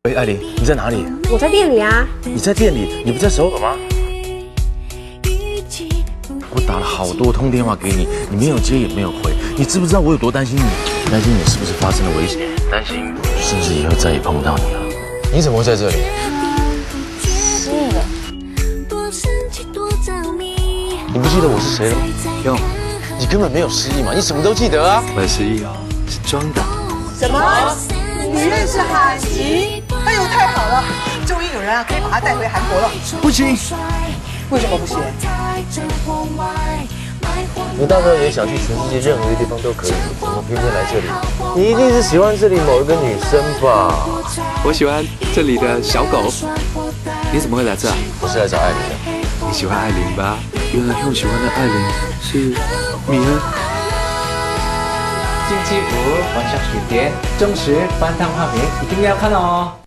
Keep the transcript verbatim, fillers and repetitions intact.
喂，艾琳，你在哪里？ 我在店里啊。 你在店里？你不在首尔吗？我打了好多通电话给你，你没有接也没有回。你知不知道我有多担心你？担心你是不是发生了危险？担心是不是以后再也碰不到你了？你怎么会在这里？ 失忆了。 你不记得我是谁了吗？哟，你根本没有失忆嘛，你什么都记得啊。我的失忆是装的。 什么？你认识海琪？哎呦，太好了，终于有人啊可以把她带回韩国了。 不行。 为什么不行？ 你大不了也想去全世界任何一个地方都可以，怎么偏偏来这里？你一定是喜欢这里某一个女生吧？ 我喜欢这里的小狗。你怎么会来这？ 我是来找艾琳的。 你喜欢艾琳吧？原来我喜欢的艾琳是米恩。 星期五晚上十点，中时翻汤画饼，一定要看哦。